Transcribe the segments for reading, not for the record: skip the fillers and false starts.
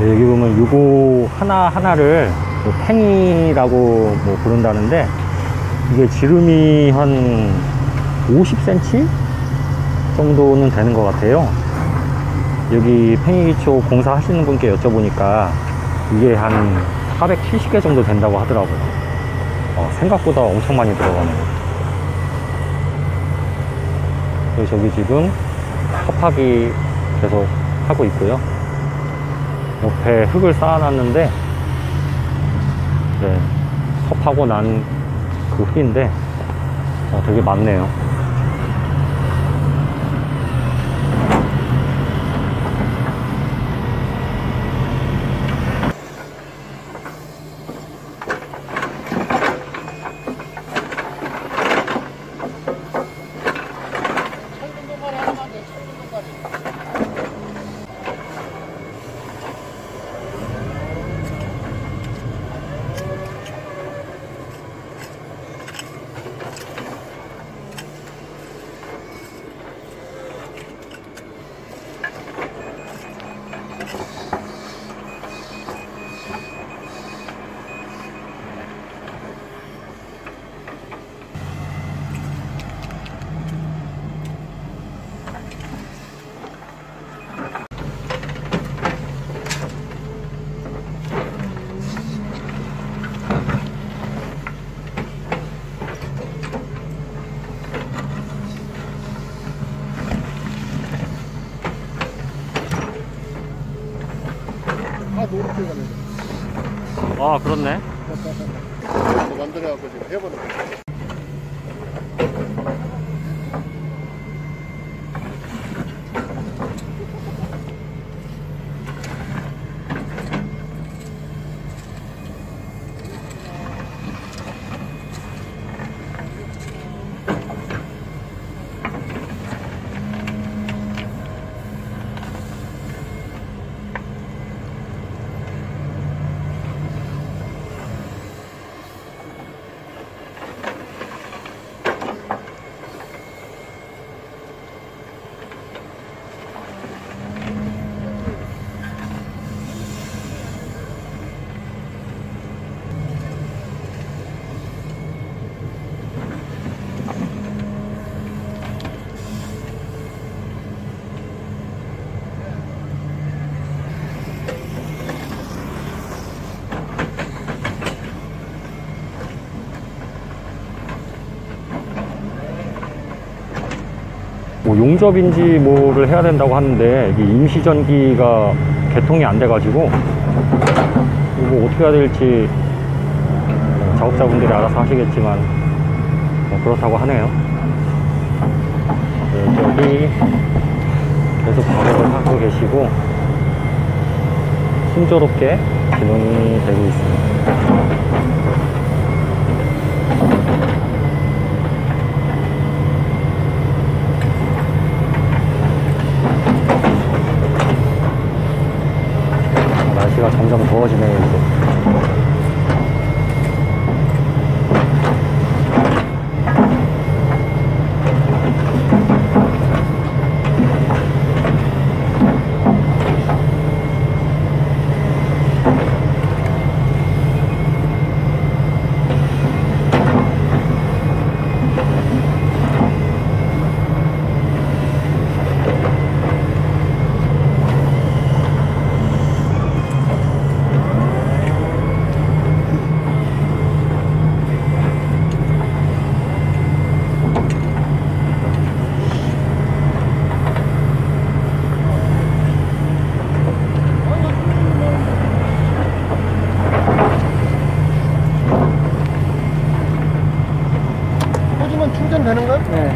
여기 보면 요거 하나하나를 뭐 팽이라고 뭐 부른다는데, 이게 지름이 한 50cm 정도는 되는 것 같아요. 여기 팽이기초 공사 하시는 분께 여쭤보니까 이게 한 470개 정도 된다고 하더라고요. 생각보다 엄청 많이 들어가네요. 그래서 저기 지금 컵하기 계속 하고 있고요. 옆에 흙을 쌓아놨는데, 네, 컵하고 난 그 흙인데 되게 많네요. 노릇해 가는 아, 그렇네. 거 만들어갖고 지금 해보는 거. 뭐 용접인지 뭐를 해야 된다고 하는데, 이게 임시전기가 개통이 안 돼가지고 이거 어떻게 해야 될지 작업자분들이 알아서 하시겠지만 그렇다고 하네요. 저기 계속 작업을 하고 계시고 순조롭게 진행이 되고 있습니다. 날씨가 점점 더워지네요, 이제. 충전되는 거야? 네.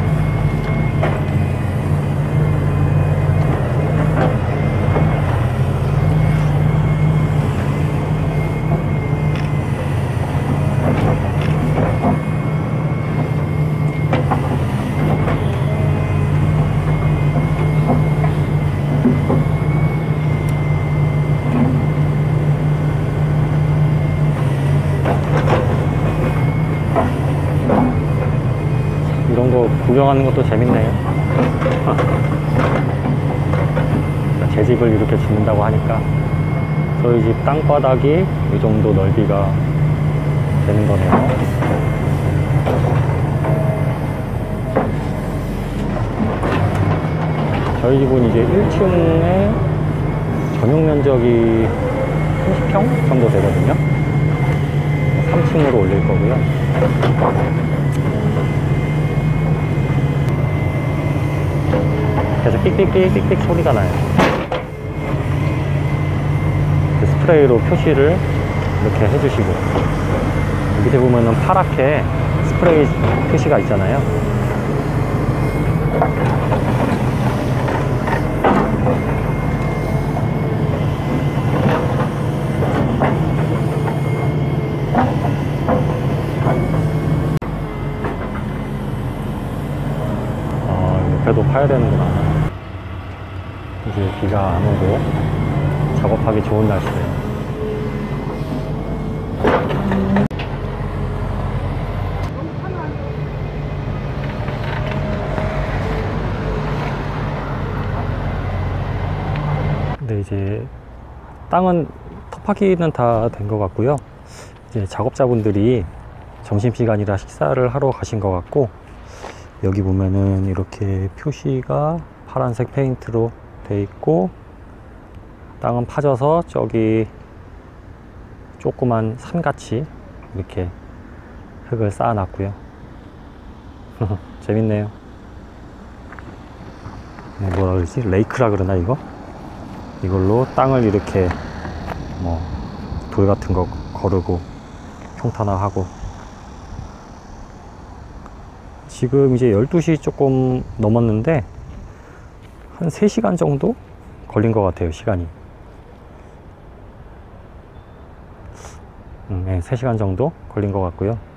이런 거 구경하는 것도 재밌네요. 제 집을 이렇게 짓는다고 하니까 저희 집 땅바닥이 이 정도 넓이가 되는 거네요. 저희 집은 이제 1층에 전용 면적이 30평 정도 되거든요. 3층으로 올릴 거고요. 계속 삑삑삑 소리가 나요. 스프레이로 표시를 이렇게 해주시고, 밑에 보면은 파랗게 스프레이 표시가 있잖아요. 옆에도 파야 되는구나. 이제 비가 안 오고 작업하기 좋은 날씨예요. 근데 이제 땅은 터파기는 다 된 것 같고요. 이제 작업자분들이 점심시간이라 식사를 하러 가신 것 같고, 여기 보면은 이렇게 표시가 파란색 페인트로 돼 있고, 땅은 파져서 저기 조그만 산같이 이렇게 흙을 쌓아 놨고요. 재밌네요. 뭐라 그러지? 레이크라 그러나 이거? 이걸로 땅을 이렇게 뭐 돌 같은 거 거르고 평탄화하고. 지금 이제 12시 조금 넘었는데 한 3시간 정도 걸린 것 같아요, 시간이. 네, 3시간 정도 걸린 것 같고요.